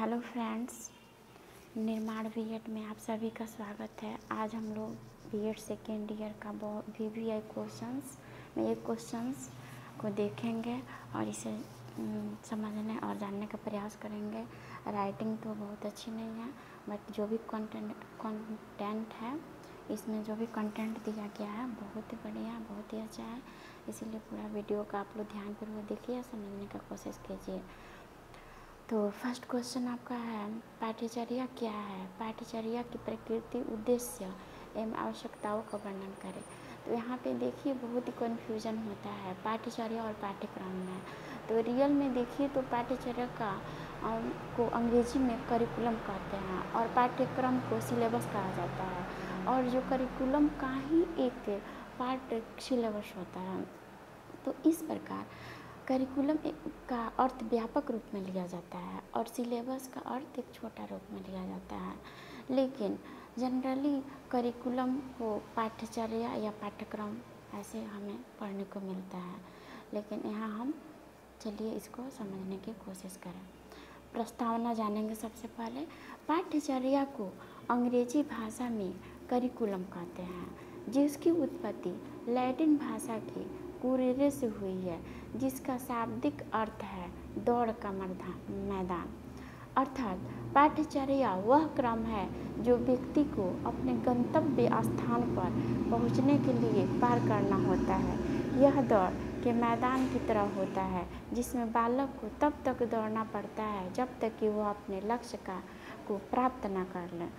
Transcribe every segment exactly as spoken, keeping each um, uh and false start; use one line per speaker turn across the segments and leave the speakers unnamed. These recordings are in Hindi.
हेलो फ्रेंड्स, निर्माण बीएड में आप सभी का स्वागत है। आज हम लोग बीएड सेकेंड ईयर का वीवीआई क्वेश्चंस में एक क्वेश्चंस को देखेंगे और इसे समझने और जानने का प्रयास करेंगे। राइटिंग तो बहुत अच्छी नहीं है, बट जो भी कंटेंट कंटेंट है, इसमें जो भी कंटेंट दिया गया है बहुत ही बढ़िया, बहुत ही अच्छा है। इसीलिए पूरा वीडियो का आप लोग ध्यानपूर्वक देखिए, समझने का कोशिश कीजिए। तो फर्स्ट क्वेश्चन आपका है, पाठ्यचर्या क्या है? पाठ्यचर्या की प्रकृति, उद्देश्य एवं आवश्यकताओं का वर्णन करें। तो यहाँ पे देखिए बहुत ही कन्फ्यूजन होता है पाठ्यचर्या और पाठ्यक्रम में। तो रियल में देखिए तो पाठ्यचर्या का को अंग्रेजी में करिकुलम कहते हैं और पाठ्यक्रम को सिलेबस कहा जाता है। और जो करिकुलम का ही एक पार्ट सिलेबस होता है। तो इस प्रकार करिकुलम का अर्थ व्यापक रूप में लिया जाता है और सिलेबस का अर्थ एक छोटा रूप में लिया जाता है। लेकिन जनरली करिकुलम को पाठ्यचर्या या पाठ्यक्रम ऐसे हमें पढ़ने को मिलता है, लेकिन यहाँ हम चलिए इसको समझने की कोशिश करें। प्रस्तावना जानेंगे। सबसे पहले पाठ्यचर्या को अंग्रेजी भाषा में करिकुलम कहते हैं, जिसकी उत्पत्ति लैटिन भाषा की कुरेरे से हुई है, जिसका शाब्दिक अर्थ है दौड़ का मैदान। अर्थात पाठ्यचर्या वह क्रम है जो व्यक्ति को अपने गंतव्य स्थान पर पहुंचने के लिए पार करना होता है। यह दौड़ के मैदान की तरह होता है, जिसमें बालक को तब तक दौड़ना पड़ता है जब तक कि वह अपने लक्ष्य का को प्राप्त न कर ले।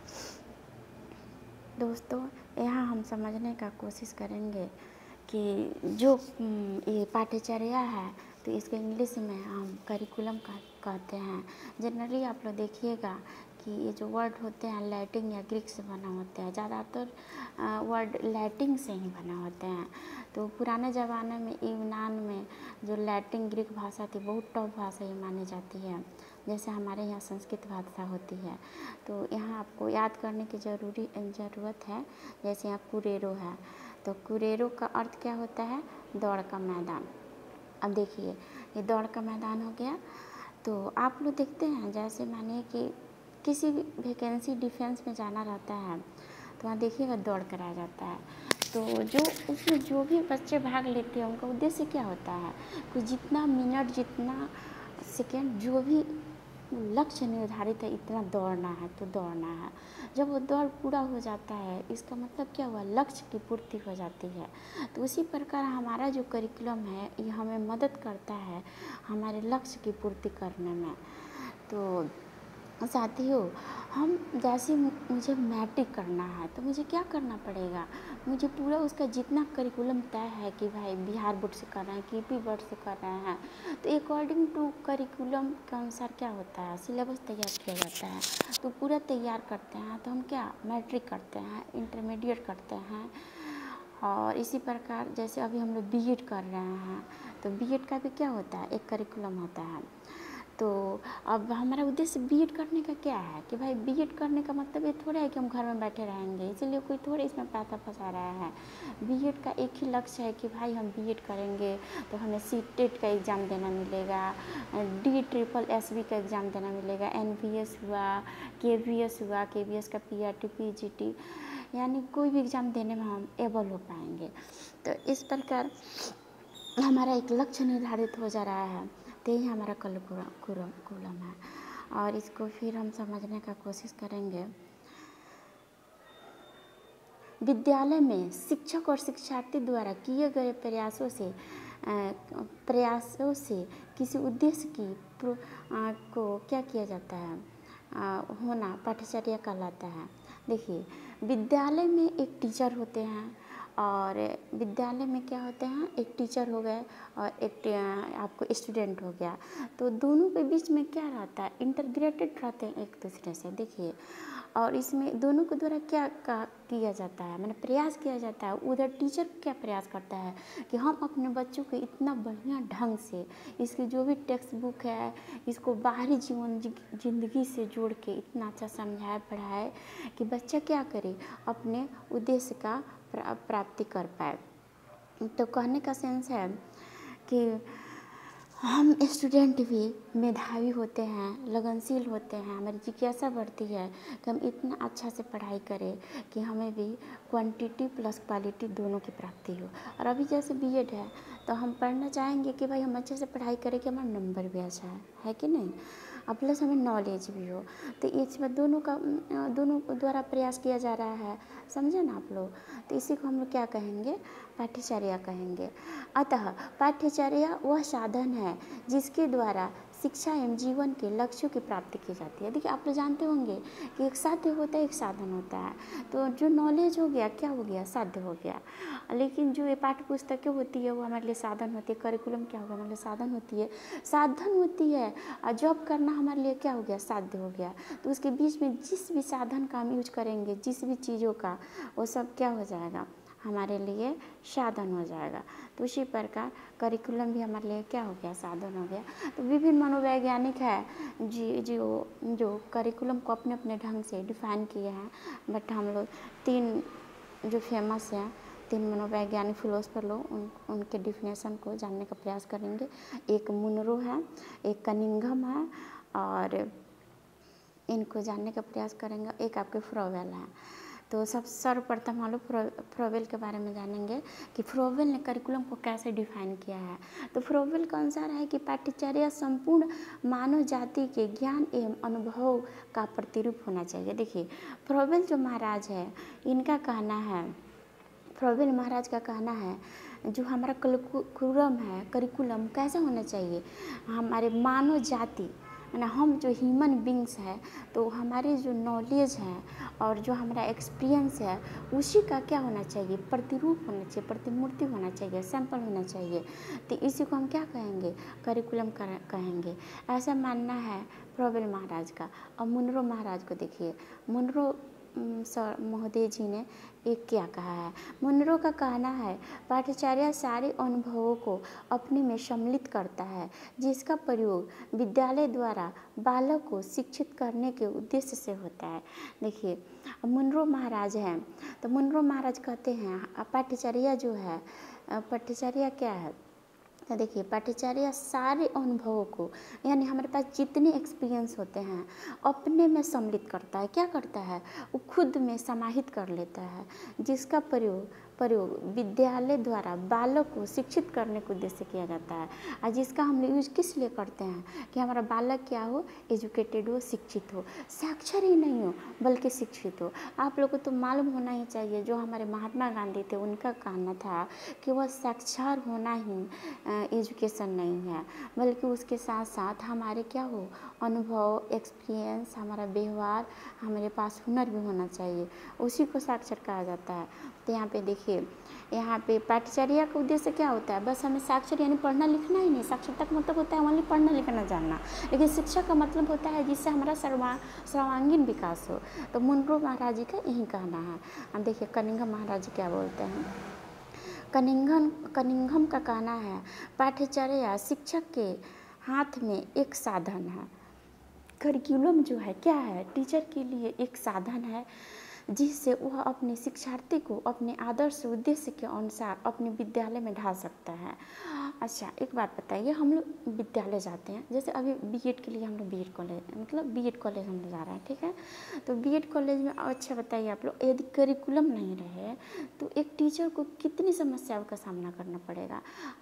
दोस्तों, यहाँ हम समझने का कोशिश करेंगे कि जो ये पाठ्यचर्या है तो इसको इंग्लिश में हम करिकुलम कहते हैं। जनरली आप लोग देखिएगा कि ये जो वर्ड होते हैं लैटिन या ग्रीक से बना होते हैं, ज़्यादातर वर्ड लैटिन से ही बना होते हैं। तो पुराने ज़माने में यूनान में जो लैटिन ग्रीक भाषा थी बहुत टॉप भाषा ही मानी जाती है, जैसे हमारे यहाँ संस्कृत भाषा होती है। तो यहाँ आपको याद करने की ज़रूरी ज़रूरत है। जैसे यहाँ कुरेरो है, तो कुरेरो का अर्थ क्या होता है? दौड़ का मैदान। अब देखिए ये दौड़ का मैदान हो गया। तो आप लोग देखते हैं जैसे मानिए कि किसी वैकेंसी डिफेंस में जाना रहता है तो वहाँ देखिएगा दौड़ कराया जाता है। तो जो उसमें जो भी बच्चे भाग लेते हैं उनका उद्देश्य क्या होता है कि जितना मिनट जितना सेकेंड जो भी लक्ष्य निर्धारित है इतना दौड़ना है तो दौड़ना है। जब वो दौड़ पूरा हो जाता है इसका मतलब क्या हुआ? लक्ष्य की पूर्ति हो जाती है। तो उसी प्रकार हमारा जो करिकुलम है ये हमें मदद करता है हमारे लक्ष्य की पूर्ति करने में। तो साथियों, हम जैसे मुझे मैट्रिक करना है तो मुझे क्या करना पड़ेगा? मुझे पूरा उसका जितना करिकुलम तय है कि भाई बिहार बोर्ड से कर रहे हैं, कीपी बोर्ड से कर रहे हैं, तो अकॉर्डिंग टू करिकुलम के अनुसार क्या होता है? सिलेबस तैयार किया जाता है। तो पूरा तैयार करते हैं तो हम क्या मैट्रिक करते हैं, इंटरमीडिएट करते हैं। और इसी प्रकार जैसे अभी हम लोग बीएड कर रहे हैं तो बीएड का भी क्या होता है? एक करिकुलम होता है। तो अब हमारा उद्देश्य बीएड करने का क्या है कि भाई बीएड करने का मतलब ये थोड़ा है कि हम घर में बैठे रहेंगे, इसीलिए कोई थोड़े इसमें पैसा फंसा रहा है। बीएड का एक ही लक्ष्य है कि भाई हम बीएड करेंगे तो हमें सी टेट का एग्ज़ाम देना मिलेगा, डी ट्रिपल एस बी का एग्ज़ाम देना मिलेगा, एन बी एस हुआ, के बी एस हुआ, के बी एस का P R T P G T, यानी कोई भी एग्ज़ाम देने में हम एबल हो पाएंगे। तो इस प्रकार हमारा एक लक्ष्य निर्धारित हो जा रहा है। तो यही हमारा करिकुलम है और इसको फिर हम समझने का कोशिश करेंगे। विद्यालय में शिक्षक और शिक्षार्थी द्वारा किए गए प्रयासों से प्रयासों से किसी उद्देश्य की को क्या किया जाता है? आ, होना पाठ्यचर्या कहलाता है। देखिए विद्यालय में एक टीचर होते हैं और विद्यालय में क्या होते हैं? एक टीचर हो गए और एक आपको स्टूडेंट हो गया। तो दोनों के बीच में क्या रहता है? इंटीग्रेटेड रहते हैं एक दूसरे से। देखिए, और इसमें दोनों के द्वारा क्या किया जाता है? मैंने प्रयास किया जाता है। उधर टीचर क्या प्रयास करता है कि हम अपने बच्चों को इतना बढ़िया ढंग से इसकी जो भी टेक्स्ट बुक है इसको बाहरी जीवन जिंदगी से जोड़ के इतना अच्छा समझाए पढ़ाए कि बच्चा क्या करे? अपने उद्देश्य का प्राप्ति कर पाए। तो कहने का सेंस है कि हम स्टूडेंट भी मेधावी होते हैं, लगनशील होते हैं, हमारी जिज्ञासा बढ़ती है कि हम इतना अच्छा से पढ़ाई करें कि हमें भी क्वांटिटी प्लस क्वालिटी दोनों की प्राप्ति हो। और अभी जैसे बीएड है तो हम पढ़ना चाहेंगे कि भाई हम अच्छे से पढ़ाई करें कि हमारा नंबर भी अच्छा है है कि नहीं, और प्लस हमें नॉलेज भी हो। तो इसमें दोनों का दोनों द्वारा प्रयास किया जा रहा है, समझे ना आप लोग। तो इसी को हम लोग क्या कहेंगे, पाठ्यचर्या कहेंगे। अतः पाठ्यचर्या वह साधन है जिसके द्वारा शिक्षा एवं जीवन के लक्ष्यों की प्राप्ति की जाती है। देखिए आप लोग जानते होंगे कि एक साध्य होता है, एक साधन होता है। तो जो नॉलेज हो गया क्या हो गया, साध्य हो गया। लेकिन जो ये पाठ्य पुस्तकें होती है वो हमारे लिए साधन होती है। करिकुलम क्या होगा, हमारे लिए साधन होती है, साधन होती है। और जॉब करना हमारे लिए क्या हो गया, साध्य हो गया। तो उसके बीच में जिस भी साधन का हम यूज करेंगे, जिस भी चीज़ों का, वो सब क्या हो जाएगा, हमारे लिए साधन हो जाएगा। तो उसी प्रकार करिकुलम भी हमारे लिए क्या हो गया, साधन हो गया। तो विभिन्न मनोवैज्ञानिक है जी जो जो करिकुलम को अपने अपने ढंग से डिफाइन किए हैं। बट हम लोग तीन जो फेमस हैं, तीन मनोवैज्ञानिक फिलोसफर लोग उन उनके डिफिनेशन को जानने का प्रयास करेंगे। एक मुनरो है, एक कनिंघम है, और इनको जानने का प्रयास करेंगे। एक आपके फ्रोवेल है। तो सब सर्वप्रथम हम लोग फ्रो फ्रोवेल के बारे में जानेंगे कि फ्रोवेल ने करिकुलम को कैसे डिफाइन किया है। तो फ्रोवेल का अनुसार है कि पाठ्यचर्या संपूर्ण मानव जाति के ज्ञान एवं अनुभव का प्रतिरूप होना चाहिए। देखिए फ्रोवेल जो महाराज है, इनका कहना है, फ्रोवेल महाराज का कहना है जो हमारा करिकुलम है, करिकुलम कैसा होना चाहिए, हमारे मानव जाति ना, हम जो ह्यूमन बींग्स है, तो हमारी जो नॉलेज है और जो हमारा एक्सपीरियंस है उसी का क्या होना चाहिए, प्रतिरूप होना चाहिए, प्रतिमूर्ति होना चाहिए, सैंपल होना चाहिए। तो इसी को हम क्या कहेंगे, करिकुलम कहेंगे। ऐसा मानना है फ्रोवेल महाराज का। और मुनरो महाराज को देखिए, मुनरो सर महोदय जी ने एक क्या कहा है। मुनरो का कहना है पाठ्यचर्या सारे अनुभवों को अपने में सम्मिलित करता है, जिसका प्रयोग विद्यालय द्वारा बालक को शिक्षित करने के उद्देश्य से होता है। देखिए मुनरो महाराज हैं, तो मुनरो महाराज कहते हैं पाठ्यचर्या जो है, पाठ्यचर्या क्या है, तो देखिए पाठ्यचर्या सारे अनुभवों को, यानी हमारे पास जितने एक्सपीरियंस होते हैं अपने में सम्मिलित करता है। क्या करता है, वो खुद में समाहित कर लेता है, जिसका प्रयोग प्रयोग विद्यालय द्वारा बालक को शिक्षित करने के उद्देश्य से किया जाता है। और जिसका हम यूज किस लिए करते हैं कि हमारा बालक क्या हो, एजुकेटेड हो, शिक्षित हो, साक्षर ही नहीं हो बल्कि शिक्षित हो। आप लोगों को तो मालूम होना ही चाहिए, जो हमारे महात्मा गांधी थे उनका कहना था कि वह साक्षर होना ही एजुकेशन नहीं है, बल्कि उसके साथ साथ हमारे क्या हो, अनुभव, एक्सपीरियंस, हमारा व्यवहार, हमारे पास हुनर भी होना चाहिए, उसी को साक्षर कहा जाता है। तो यहाँ पे देखिए, यहाँ पे पाठ्यचर्या का उद्देश्य क्या होता है, बस हमें साक्षर यानी पढ़ना लिखना ही नहीं, साक्षरता का मतलब होता है हमारे पढ़ना लिखना जानना, लेकिन शिक्षा का मतलब होता है जिससे हमारा सर्वा सर्वांगीण विकास हो। तो मुनरो महाराज जी का यही कहना है। अब देखिए कनिंघम महाराज जी क्या बोलते हैं। कनिंघम कनिंघम का कहना है पाठ्यचर्या शिक्षक के हाथ में एक साधन है। करिकुलम जो है क्या है, टीचर के लिए एक साधन है जिससे वह अपने शिक्षार्थी को अपने आदर्श उद्देश्य के अनुसार अपने विद्यालय में ढाल सकता है। अच्छा एक बात बताइए, हम लोग विद्यालय जाते हैं, जैसे अभी बीएड के लिए हम लोग बीएड कॉलेज मतलब बीएड कॉलेज हम लोग जा रहे हैं, ठीक है। तो बीएड कॉलेज में अच्छा बताइए आप लोग, यदि करिकुलम नहीं रहे तो एक टीचर को कितनी समस्याओं का सामना करना पड़ेगा।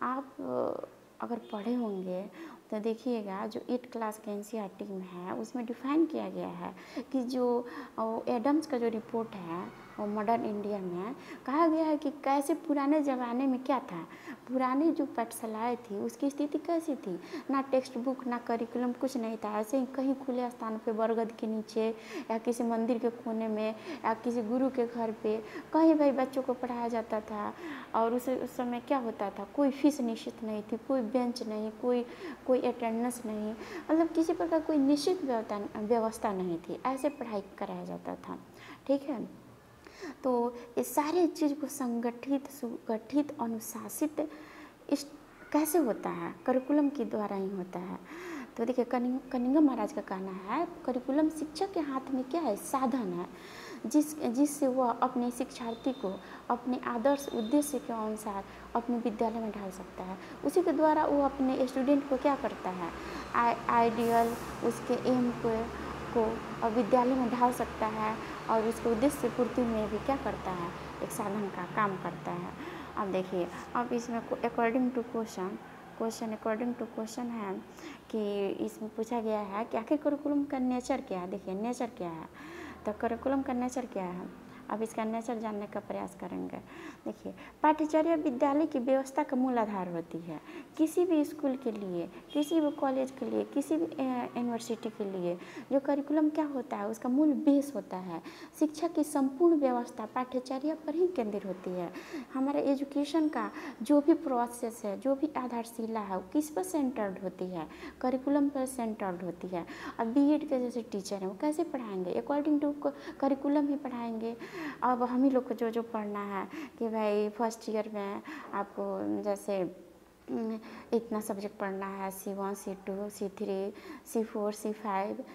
आप अगर पढ़े होंगे तो देखिएगा जो एट क्लास के एनसीईआरटी में है उसमें डिफाइन किया गया है कि जो एडम्स का जो रिपोर्ट है और मॉडर्न इंडिया में कहा गया है कि कैसे पुराने ज़माने में क्या था, पुरानी जो पाठशालाएँ थी उसकी स्थिति कैसी थी, ना टेक्स्ट बुक ना करिकुलम कुछ नहीं था, ऐसे ही कहीं खुले स्थान पे बरगद के नीचे या किसी मंदिर के कोने में या किसी गुरु के घर पे कहीं भाई बच्चों को पढ़ाया जाता था। और उस उस समय क्या होता था, कोई फीस निश्चित नहीं थी, कोई बेंच नहीं, कोई कोई अटेंडेंस नहीं, मतलब किसी प्रकार कोई निश्चित व्यवस्था नहीं थी, ऐसे पढ़ाई कराया जाता था, ठीक है। तो ये सारे चीज़ को संगठित सुगठित अनुशासित इस कैसे होता है, करिकुलम के द्वारा ही होता है। तो देखिए कनिंग कनिंघम महाराज का कहना है करिकुलम शिक्षक के हाथ में क्या है, साधन है, जिस जिससे वह अपने शिक्षार्थी को अपने आदर्श उद्देश्य के अनुसार अपने विद्यालय में ढाल सकता है। उसी के द्वारा वो अपने स्टूडेंट को क्या करता है, आई आइडियल उसके एम को को विद्यालय में ढाल सकता है और उसके उद्देश्य पूर्ति में भी क्या करता है, एक साधन का काम करता है। अब देखिए अब इसमें according to question question according to question है कि इसमें पूछा गया है कि आखिर करिकुलम का नेचर क्या है। देखिए नेचर क्या है, तो करिकुलम का नेचर क्या है, अब इसका नेचर जानने का प्रयास करेंगे। देखिए पाठ्यचर्या विद्यालय की व्यवस्था का मूल आधार होती है। किसी भी स्कूल के लिए, किसी भी कॉलेज के लिए, किसी भी यूनिवर्सिटी के लिए जो करिकुलम क्या होता है, उसका मूल बेस होता है। शिक्षा की संपूर्ण व्यवस्था पाठ्यचर्या पर ही केंद्रित होती है। हमारे एजुकेशन का जो भी प्रोसेस है, जो भी आधारशिला है, वो किस पर सेंटर्ड होती है, करिकुलम पर सेंटर्ड होती है। अब बीएड के जैसे टीचर हैं वो कैसे पढ़ाएंगे, अकॉर्डिंग टू करिकुलम ही पढ़ाएंगे। अब हम ही लोग को जो जो पढ़ना है कि भाई फर्स्ट ईयर में आपको जैसे इतना सब्जेक्ट पढ़ना है, C one C two C three C four C five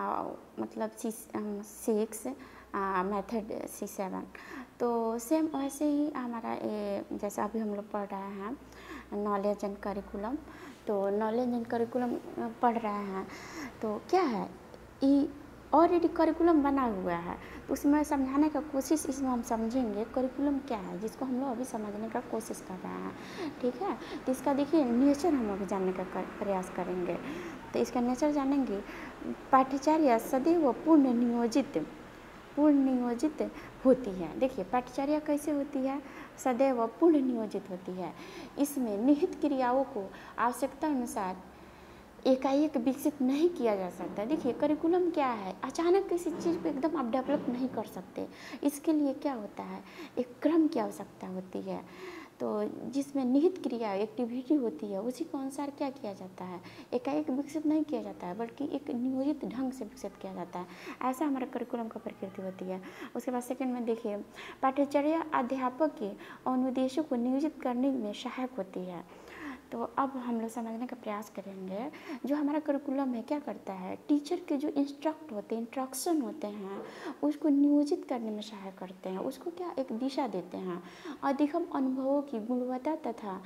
मतलब C six method C seven, तो सेम वैसे ही हमारा ये जैसा अभी हम लोग पढ़ रहे हैं नॉलेज एंड करिकुलम, तो नॉलेज एंड करिकुलम पढ़ रहे हैं तो क्या है, ई ऑलरेडी करिकुलम बना हुआ है, तो उसमें समझाने का कोशिश इसमें हम समझेंगे करिकुलम क्या है, जिसको हम लोग अभी समझने का कोशिश कर रहे हैं। ठीक है, तो इसका देखिए नेचर हम अभी जानने का कर, प्रयास करेंगे। तो इसका नेचर जानेंगे, पाठ्यचर्या सदैव पूर्ण नियोजित पूर्ण नियोजित होती है। देखिए पाठ्यचर्या कैसे होती है, सदैव पूर्ण नियोजित होती है। इसमें निहित क्रियाओं को आवश्यकता अनुसार एकाएक विकसित नहीं किया जा सकता। देखिए करिकुलम क्या है, अचानक किसी चीज़ को एकदम आप डेवलप नहीं कर सकते। इसके लिए क्या होता है, एक क्रम की आवश्यकता होती है, तो जिसमें निहित क्रिया एक्टिविटी होती है उसी के अनुसार क्या किया जाता है, एकाएक विकसित नहीं किया जाता है, बल्कि एक नियोजित ढंग से विकसित किया जाता है। ऐसा हमारा करिकुलम का प्रकृति होती है। उसके बाद सेकंड में देखिए, पाठ्यचर्या अध्यापक के अनुदेशों को नियोजित करने में सहायक होती है। तो अब हम लोग समझने का प्रयास करेंगे, जो हमारा करिकुलम है क्या करता है, टीचर के जो इंस्ट्रक्ट होते हैं, इंस्ट्रक्शन होते हैं, उसको नियोजित करने में सहायता करते हैं, उसको क्या एक दिशा देते हैं। अधिगम अनुभवों की गुणवत्ता तथा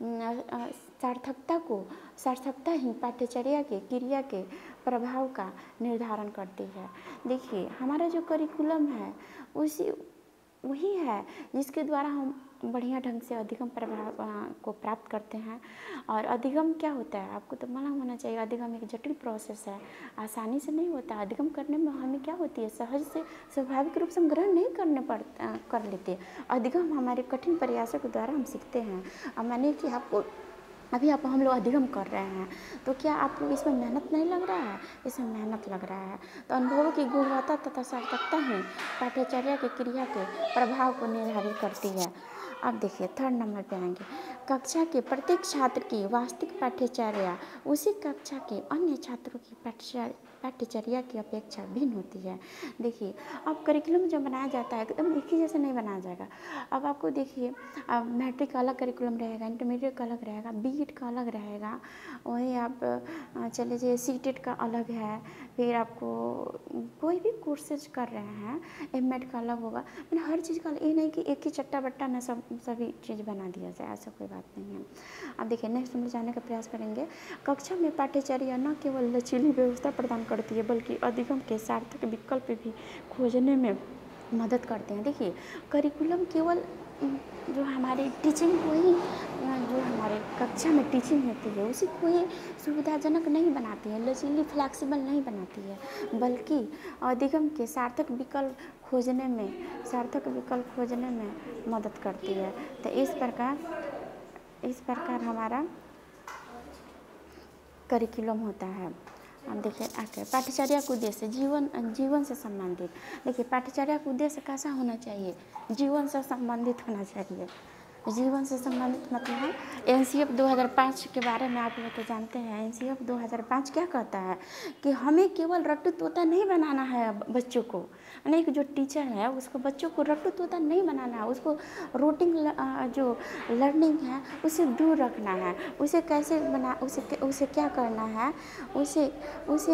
सार्थकता को सार्थकता ही पाठ्यचर्या के क्रिया के प्रभाव का निर्धारण करती है। देखिए हमारा जो करिकुलम है उसी वही है जिसके द्वारा हम बढ़िया ढंग से अधिगम प्रभाव को प्राप्त करते हैं। और अधिगम क्या होता है, आपको तो मालूम होना चाहिए, अधिगम एक जटिल प्रोसेस है, आसानी से नहीं होता। अधिगम करने में हमें क्या होती है, सहज से स्वाभाविक रूप से हम ग्रहण नहीं करने पड़ कर लेते। अधिगम हमारे कठिन प्रयासों के द्वारा हम सीखते हैं। अब मैंने कि आपको अभी आप हम लोग अधिगम कर रहे हैं, तो क्या आपको इसमें मेहनत नहीं लग रहा है, इसमें मेहनत लग रहा है। तो अनुभवों की गुणवत्ता तथा सार्थकता ही पाठ्यचर्या की क्रिया के प्रभाव को निर्धारित करती है। अब देखिए थर्ड नंबर पे आएंगे, कक्षा के प्रत्येक छात्र की वास्तविक पाठ्यचर्या उसी कक्षा के अन्य छात्रों की पाठ्यचर्या पाठ्यचर्या की अपेक्षा भिन्न होती है। देखिए अब करिकुलम जो बनाया जाता है एकदम एक ही जैसे नहीं बनाया जाएगा। अब आपको देखिए, अब मैट्रिक का अलग करिकुलम रहेगा, इंटरमीडिएट का अलग रहेगा, बीएड का अलग रहेगा, वही आप चले जाइए सीटेट का अलग है, फिर आपको कोई भी कोर्सेज कर रहे हैं एमएड का अलग होगा। मैंने हर चीज़ का, ये नहीं कि एक ही चट्टा बट्टा न सब सभी चीज़ बना दिया जाए, ऐसा कोई बात नहीं है। अब देखिए नेक्स्ट हम जाने का प्रयास करेंगे, कक्षा में पाठ्यचर्या न केवल लचीली व्यवस्था प्रदान करती है बल्कि अधिगम के सार्थक विकल्प भी खोजने में मदद करते हैं। देखिए करिकुलम केवल जो हमारे टीचिंग को ही, जो हमारे कक्षा में टीचिंग होती है उसी को ही सुविधाजनक नहीं बनाती है, लचीली फ्लैक्सिबल नहीं बनाती है, बल्कि अधिगम के सार्थक विकल्प खोजने में सार्थक विकल्प खोजने में मदद करती है। तो इस प्रकार इस प्रकार हमारा करिकुलम होता है। अब देखिए आगे पाठ्यचर्या का उद्देश्य जीवन जीवन से संबंधित। देखिए पाठ्यचर्या का उद्देश्य कैसा होना चाहिए, जीवन से संबंधित होना चाहिए। जीवन से संबंधित मतलब एन सी एफ दो हज़ार पाँच के बारे में आप लोग तो जानते हैं। एन सी एफ दो हज़ार पाँच क्या कहता है कि हमें केवल रट्टू तोता नहीं बनाना है बच्चों को, यानी कि जो टीचर है उसको बच्चों को रट्टू तोता नहीं बनाना है, उसको रूटीन जो लर्निंग है उसे दूर रखना है। उसे कैसे बना उसे उसे क्या करना है, उसे उसे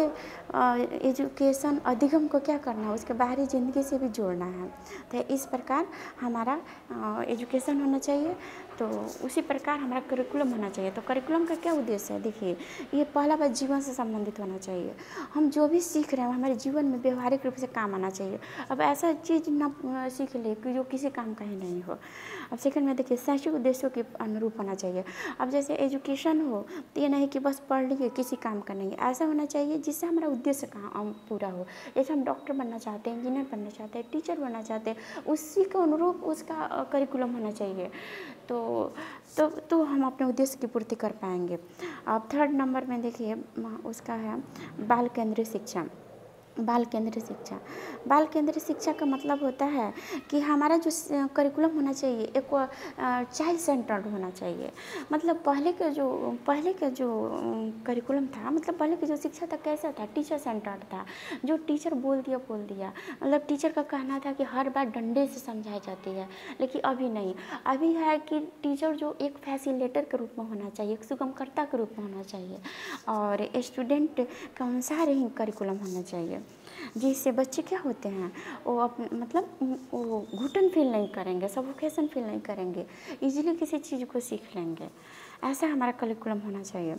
एजुकेशन अधिगम को क्या करना है, उसके बाहरी ज़िंदगी से भी जोड़ना है। तो इस प्रकार हमारा एजुकेशन होना चाहिए, तो उसी प्रकार हमारा करिकुलम होना चाहिए। तो करिकुलम का क्या उद्देश्य है, देखिए ये पहला बात जीवन से संबंधित होना चाहिए। हम जो भी सीख रहे हैं हमारे जीवन में व्यवहारिक रूप से काम आना चाहिए। अब ऐसा चीज़ ना सीख ले कि जो किसी काम का ही नहीं हो। अब सेकंड में देखिए शैक्षिक उद्देश्यों के अनुरूप होना चाहिए। अब जैसे एजुकेशन हो तो ये नहीं कि बस पढ़ लिए किसी काम का नहीं, ऐसा होना चाहिए जिससे हमारा उद्देश्य काम पूरा हो। जैसे हम डॉक्टर बनना चाहते हैं, इंजीनियर बनना चाहते हैं, टीचर बनना चाहते हैं, उसी के अनुरूप उसका करिकुलम होना चाहिए, तो तो तो हम अपने उद्देश्य की पूर्ति कर पाएंगे। अब थर्ड नंबर में देखिए उसका है बाल केंद्रीय शिक्षा। बाल केंद्रीय शिक्षा बाल केंद्रीय शिक्षा का मतलब होता है कि हमारा जो करिकुलम होना चाहिए एक चाइल्ड सेंटर्ड होना चाहिए। मतलब पहले का जो पहले का जो करिकुलम था, मतलब पहले की जो शिक्षा था कैसा था, टीचर सेंटर्ड था। जो टीचर बोल दिया बोल दिया, मतलब टीचर का कहना था कि हर बात डंडे से समझाई जाती है, लेकिन अभी नहीं। अभी है कि टीचर जो एक फैसिलिटेटर के रूप में होना चाहिए, एक सुगमकर्ता के रूप में होना चाहिए, और स्टूडेंट के अनुसार ही करिकुलम होना चाहिए, जिससे बच्चे क्या होते हैं वो अपने मतलब वो घुटन फील नहीं करेंगे, सफोकेशन फील नहीं करेंगे, इजीली किसी चीज़ को सीख लेंगे। ऐसा हमारा करिकुलम होना चाहिए।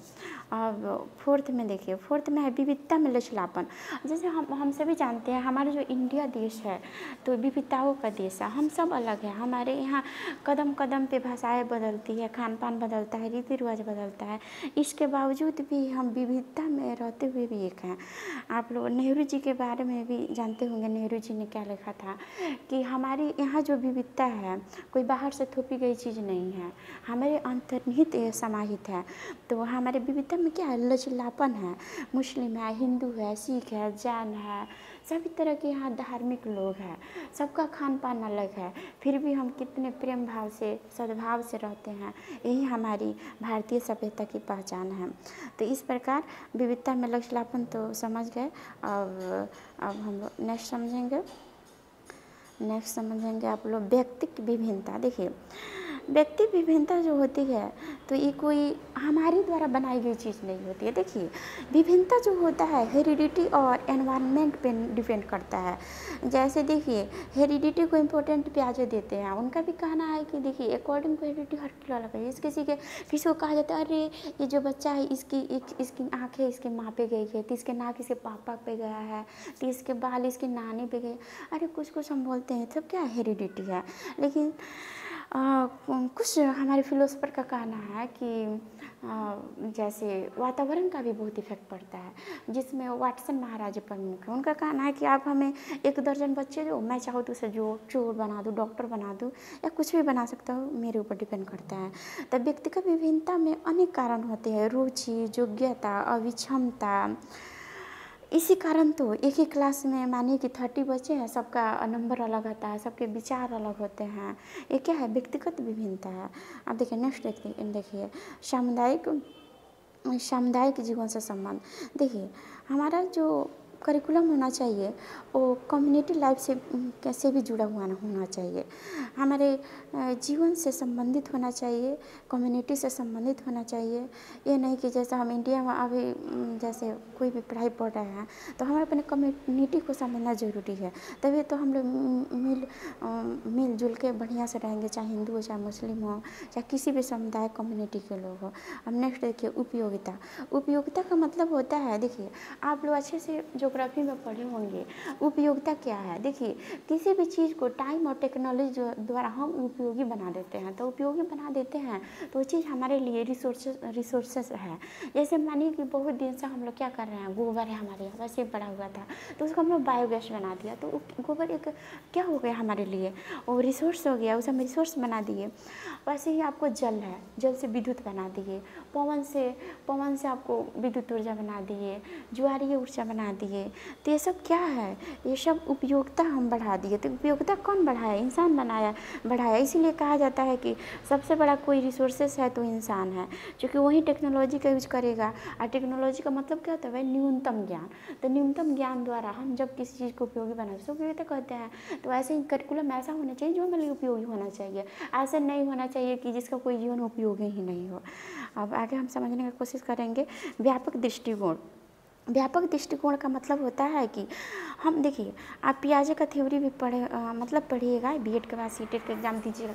अब फोर्थ में देखिए, फोर्थ में है विविधता में लचीलापन। जैसे हम हम सभी जानते हैं हमारा जो इंडिया देश है तो विविधताओं का देश है, हम सब अलग हैं। हमारे यहाँ कदम कदम पे भाषाएं बदलती है, खान पान बदलता है, रीति रिवाज बदलता है, इसके बावजूद भी हम विविधता में रहते हुए भी एक हैं। आप लोग नेहरू जी के बारे में भी जानते होंगे, नेहरू जी ने क्या लिखा था कि हमारी यहाँ जो विविधता है कोई बाहर से थोपी गई चीज़ नहीं है, हमारे अंतर्निहित समाहित है। तो हमारे विविधता में क्या है, लचीलापन है। मुस्लिम है, हिंदू है, सिख है, जैन है, सभी तरह के यहाँ धार्मिक लोग हैं, सबका खान पान अलग है, फिर भी हम कितने प्रेम भाव से सद्भाव से रहते हैं। यही हमारी भारतीय सभ्यता की पहचान है। तो इस प्रकार विविधता में लचीलापन तो समझ गए। अब अब हम लोग नेक्स्ट समझेंगे नेक्स्ट समझेंगे आप लोग व्यक्तिक विभिन्नता। देखिए व्यक्ति विभिन्नता जो होती है तो ये कोई हमारे द्वारा बनाई गई चीज़ नहीं होती है। देखिए विभिन्नता जो होता है हेरिडिटी और एनवायरनमेंट पे डिपेंड करता है। जैसे देखिए हेरिडिटी को इम्पोर्टेंट प्याजे देते हैं, उनका भी कहना है कि देखिए अकॉर्डिंग टू हेरिडिटी हर किलो अलग है। इस किसी के किसी को कहा जाता है अरे ये जो बच्चा है इसकी एक इसकी आँखें इसके माँ पे गई है, तो इसके नाक इसके पापा पे गया है, तो इसके बाल इसकी नानी पे गए। अरे कुछ कुछ हम बोलते हैं सब क्या हेरिडिटी है, लेकिन आ, कुछ हमारे फिलोसफर का कहना है कि आ, जैसे वातावरण का भी बहुत इफेक्ट पड़ता है, जिसमें वाटसन महाराज प्रमुख है। उनका कहना है कि आप हमें एक दर्जन बच्चे दो, मैं चाहूँ तो उसे जो चोर बना दूँ, डॉक्टर बना दूँ, या कुछ भी बना सकता हूँ, मेरे ऊपर डिपेंड करता है। तब व्यक्तिगत विभिन्नता में अनेक कारण होते हैं, रुचि, योग्यता, अभिक्षमता। इसी कारण तो एक ही क्लास में मानिए कि थर्टी बच्चे हैं, सबका नंबर अलग आता है, सबके विचार अलग होते हैं। ये क्या है, व्यक्तिगत विभिन्नता है। अब देखिए नेक्स्ट देखते देखिए सामुदायिक सामुदायिक जीवन से संबंध। देखिए हमारा जो करिकुलम होना चाहिए वो कम्युनिटी लाइफ से कैसे भी जुड़ा हुआ होना चाहिए, हमारे जीवन से संबंधित होना चाहिए, कम्युनिटी से संबंधित होना चाहिए। ये नहीं कि जैसे हम इंडिया में अभी जैसे कोई भी पढ़ाई पढ़ रहे हैं तो हमें अपने कम्युनिटी को समझना ज़रूरी है, तभी तो हम लोग मिल मिलजुल के बढ़िया से रहेंगे, चाहे हिंदू हो, चाहे मुस्लिम हो, चाहे किसी भी समुदाय कम्युनिटी के लोग हो। अब नेक्स्ट देखिए उपयोगिता। उपयोगिता का मतलब होता है, देखिए आप लोग अच्छे से ज्योग्राफी में पढ़े होंगे, उपयोगिता क्या है। देखिए किसी भी चीज़ को टाइम और टेक्नोलॉजी द्वारा हम उपयोगी बना देते हैं, तो उपयोगी बना देते हैं तो वो चीज़ हमारे लिए रिसोर्सेस रिसोर्सेस है। जैसे मानिए कि बहुत दिन से हम लोग क्या कर रहे हैं, गोबर है हमारे यहाँ वैसे पड़ा हुआ था तो उसको हम लोग बायोगैस बना दिया, तो गोबर एक क्या हो गया हमारे लिए, वो रिसोर्स हो गया, उसे हम रिसोर्स बना दिए। वैसे ही आपको जल है, जल से विद्युत बना दिए, पवन से पवन से आपको विद्युत ऊर्जा बना दिए, ज्वारीय ऊर्जा बना दिए, दिए, तो ये सब क्या है, ये सब उपयोगिता हम बढ़ा दिए। तो उपयोगिता कौन बढ़ाया, इंसान बनाया बढ़ाया। इसीलिए कहा जाता है कि सबसे बड़ा कोई रिसोर्सेस है तो इंसान है, क्योंकि वही टेक्नोलॉजी का यूज करेगा। और टेक्नोलॉजी का मतलब क्या होता है भाई, न्यूनतम ज्ञान। तो न्यूनतम ज्ञान द्वारा हम जब किसी चीज़ को उपयोगी बनाते हैं, उपयोगिता कहते हैं। तो ऐसे ही करिकुलम ऐसा होना चाहिए जो हमारे लिए उपयोगी होना चाहिए, ऐसा नहीं होना चाहिए कि जिसका कोई जीवन उपयोगी ही नहीं हो। अब आगे हम समझने की कोशिश करेंगे व्यापक दृष्टिकोण। व्यापक दृष्टिकोण का मतलब होता है कि हम देखिए, आप पियाजे का थ्योरी भी पढ़े आ, मतलब पढ़िएगा, बीएड के बाद सीटेट का एग्ज़ाम दीजिएगा,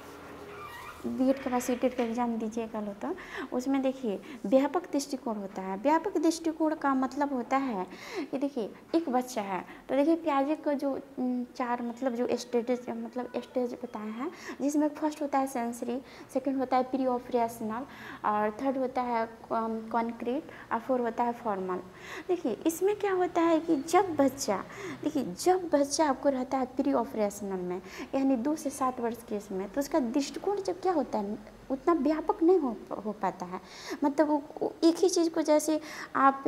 बीएड के बाद सीटेट का एग्ज़ाम दीजिएगा लो, तो उसमें देखिए व्यापक दृष्टिकोण होता है। व्यापक दृष्टिकोण का मतलब होता है कि देखिए एक बच्चा है, तो देखिए पियाजे का जो चार मतलब जो स्टेजेस मतलब स्टेज बताए हैं, जिसमें फर्स्ट होता है सेंसरी, सेकंड होता है प्री ऑपरेशनल, और थर्ड होता है कॉन्क्रीट, और फोर होता है फॉर्मल। देखिए इसमें क्या होता है कि जब बच्चा देखिए जब बच्चा आपको रहता है प्री ऑपरेशनल में, यानी दो से सात वर्ष के इसमें, तो उसका दृष्टिकोण जब क्या होता है, उतना व्यापक नहीं हो हो पाता है। मतलब वो एक ही चीज़ को, जैसे आप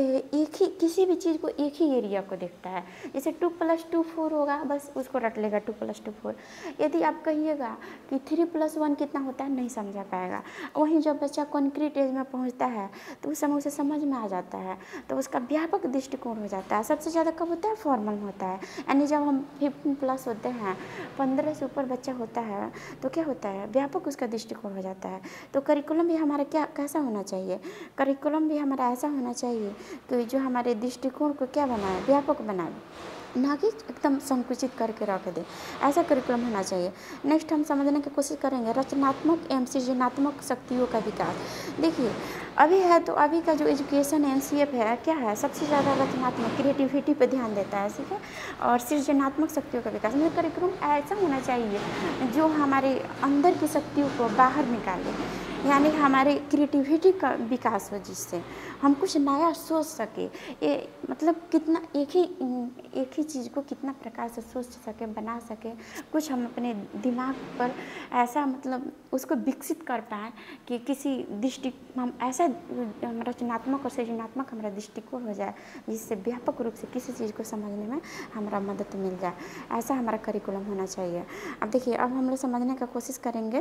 एक ही किसी भी चीज़ को एक ही एरिया को देखता है। जैसे टू प्लस टू फोर होगा, बस उसको रट लेगा टू प्लस टू फोर। यदि आप कहिएगा कि थ्री प्लस वन कितना होता है, नहीं समझा पाएगा। वहीं जब बच्चा कॉन्क्रीट एज में पहुँचता है तो उस समय उसे समझ में आ जाता है, तो उसका व्यापक दृष्टिकोण हो जाता है। सबसे ज़्यादा कब होता है, फॉर्मल में होता है। यानी जब हम फिफ्टीन प्लस होते हैं, पंद्रह से ऊपर बच्चा होता है, तो क्या होता है, व्यापक उसका दृष्टिकोण हो जाता है। तो करिकुलम भी हमारा क्या कैसा होना चाहिए, करिकुलम भी हमारा ऐसा होना चाहिए कि जो हमारे दृष्टिकोण को क्या बनाए, व्यापक बनाए, ना कि एकदम संकुचित करके रख दे। ऐसा करिकुलम होना चाहिए। नेक्स्ट हम समझने की कोशिश करेंगे रचनात्मक एवं सृजनात्मक शक्तियों का विकास। देखिए अभी है तो अभी का जो एजुकेशन एनसीएफ है क्या है, सबसे ज़्यादा रचनात्मक क्रिएटिविटी पर ध्यान देता है, ठीक है, और सृजनात्मक शक्तियों का विकास। मतलब करिकुलम ऐसा होना चाहिए जो हमारे अंदर की शक्तियों को बाहर निकाले, यानी हमारे क्रिएटिविटी का विकास हो, जिससे हम कुछ नया सोच सके। ये मतलब कितना एक ही एक ही चीज़ को कितना प्रकार से सोच सके, बना सके, कुछ हम अपने दिमाग पर ऐसा मतलब उसको विकसित कर पाएँ कि किसी दृष्टि हम ऐसा रचनात्मक और सृजनात्मक हमारा दृष्टिकोण हो जाए, जिससे व्यापक रूप से किसी चीज़ को समझने में हमारा मदद मिल जाए। ऐसा हमारा करिकुलम होना चाहिए। अब देखिए, अब हम लोग समझने का कोशिश करेंगे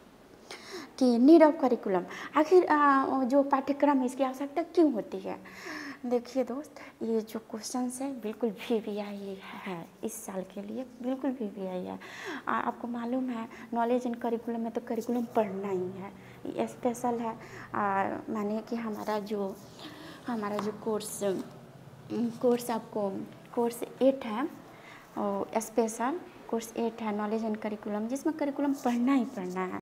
कि नीड ऑफ करिकुलम, आखिर जो पाठ्यक्रम है इसकी आवश्यकता क्यों होती है। देखिए दोस्त, ये जो क्वेश्चन है बिल्कुल वी वी आई है इस साल के लिए, बिल्कुल वी वी आई है। आ, आपको मालूम है नॉलेज एंड करिकुलम में तो करिकुलम पढ़ना ही है, ये स्पेशल है। माने कि हमारा जो हमारा जो कोर्स कोर्स आपको कोर्स एट है, और स्पेशल कोर्स एट है नॉलेज एंड करिकुलम, जिसमें करिकुलम पढ़ना ही पढ़ना है।